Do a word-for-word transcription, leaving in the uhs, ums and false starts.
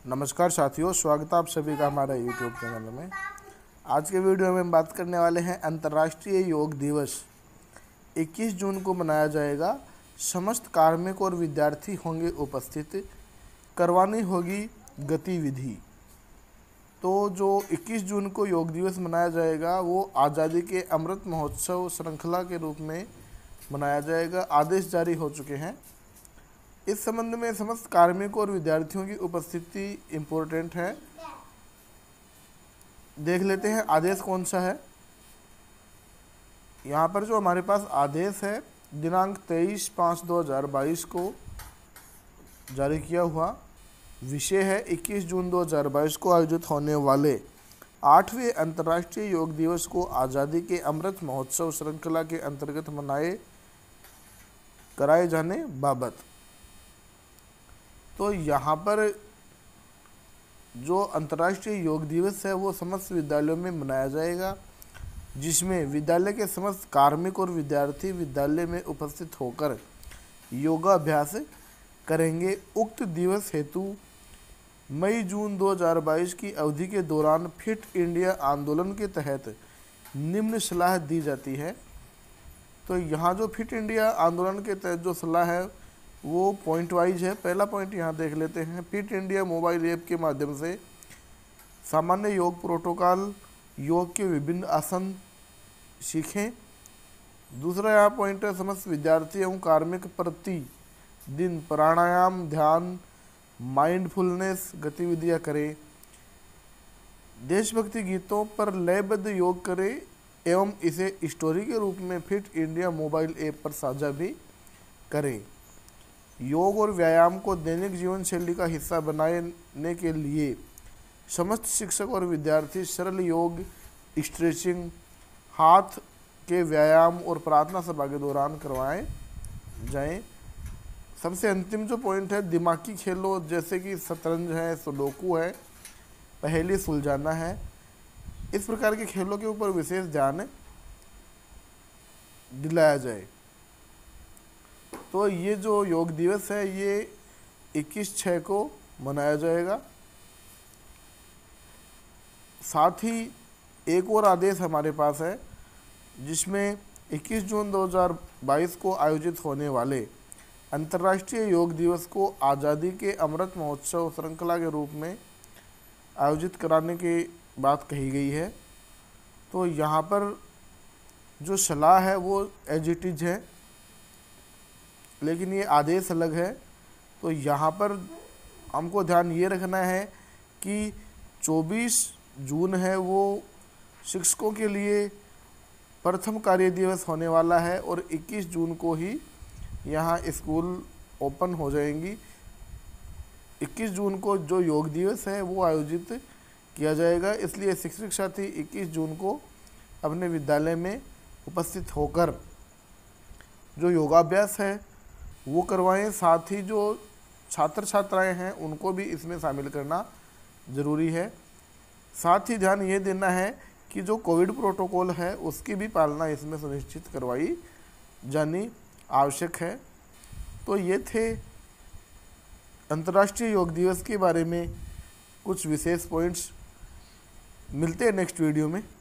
नमस्कार साथियों, स्वागत है आप सभी का हमारे यूट्यूब चैनल में। आज के वीडियो में हम बात करने वाले हैं अंतर्राष्ट्रीय योग दिवस। इक्कीस जून को मनाया जाएगा। समस्त कार्मिक और विद्यार्थी होंगे उपस्थित। करवानी होगी गतिविधि। तो जो इक्कीस जून को योग दिवस मनाया जाएगा वो आज़ादी के अमृत महोत्सव श्रृंखला के रूप में मनाया जाएगा। आदेश जारी हो चुके हैं। इस संबंध में समस्त कार्मिकों और विद्यार्थियों की उपस्थिति इम्पोर्टेंट है। देख लेते हैं आदेश कौन सा है। यहाँ पर जो हमारे पास आदेश है दिनांक तेईस पाँच दो हज़ार बाईस को जारी किया हुआ। विषय है इक्कीस जून दो हज़ार बाईस को आयोजित होने वाले आठवें अंतर्राष्ट्रीय योग दिवस को आज़ादी के अमृत महोत्सव श्रृंखला के अंतर्गत मनाए कराए जाने बाबत। तो यहाँ पर जो अंतर्राष्ट्रीय योग दिवस है वो समस्त विद्यालयों में मनाया जाएगा, जिसमें विद्यालय के समस्त कार्मिक और विद्यार्थी विद्यालय में उपस्थित होकर योगाभ्यास करेंगे। उक्त दिवस हेतु मई जून दो हज़ार बाईस की अवधि के दौरान फिट इंडिया आंदोलन के तहत निम्न सलाह दी जाती है। तो यहाँ जो फिट इंडिया आंदोलन के तहत जो सलाह है वो पॉइंट वाइज है। पहला पॉइंट यहाँ देख लेते हैं। फिट इंडिया मोबाइल ऐप के माध्यम से सामान्य योग प्रोटोकॉल, योग के विभिन्न आसन सीखें। दूसरा यहाँ पॉइंट है समस्त विद्यार्थी एवं कार्मिक प्रति दिन प्राणायाम, ध्यान, माइंडफुलनेस गतिविधियाँ करें। देशभक्ति गीतों पर लयबद्ध योग करें एवं इसे स्टोरी के रूप में फिट इंडिया मोबाइल ऐप पर साझा भी करें। योग और व्यायाम को दैनिक जीवन शैली का हिस्सा बनाने के लिए समस्त शिक्षक और विद्यार्थी सरल योग, स्ट्रेचिंग, हाथ के व्यायाम और प्रार्थना सभा के दौरान करवाएं जाएं। सबसे अंतिम जो पॉइंट है दिमागी खेलों जैसे कि शतरंज है, सुडोकू है, पहेली सुलझाना है। इस प्रकार के खेलों के ऊपर विशेष ध्यान दिलाया जाए। तो ये जो योग दिवस है ये इक्कीस छः को मनाया जाएगा। साथ ही एक और आदेश हमारे पास है जिसमें इक्कीस जून दो हज़ार बाईस को आयोजित होने वाले अंतर्राष्ट्रीय योग दिवस को आज़ादी के अमृत महोत्सव श्रृंखला के रूप में आयोजित कराने की बात कही गई है। तो यहाँ पर जो सलाह है वो एज इट इज है, लेकिन ये आदेश अलग है। तो यहाँ पर हमको ध्यान ये रखना है कि चौबीस जून है वो शिक्षकों के लिए प्रथम कार्य दिवस होने वाला है और इक्कीस जून को ही यहाँ स्कूल ओपन हो जाएंगी। इक्कीस जून को जो योग दिवस है वो आयोजित किया जाएगा, इसलिए शिक्षक साथी इक्कीस जून को अपने विद्यालय में उपस्थित होकर जो योगाभ्यास है वो करवाएं। साथ ही जो छात्र छात्राएं हैं उनको भी इसमें शामिल करना ज़रूरी है। साथ ही ध्यान ये देना है कि जो कोविड प्रोटोकॉल है उसकी भी पालना इसमें सुनिश्चित करवाई जानी आवश्यक है। तो ये थे अंतर्राष्ट्रीय योग दिवस के बारे में कुछ विशेष पॉइंट्स। मिलते हैं नेक्स्ट वीडियो में।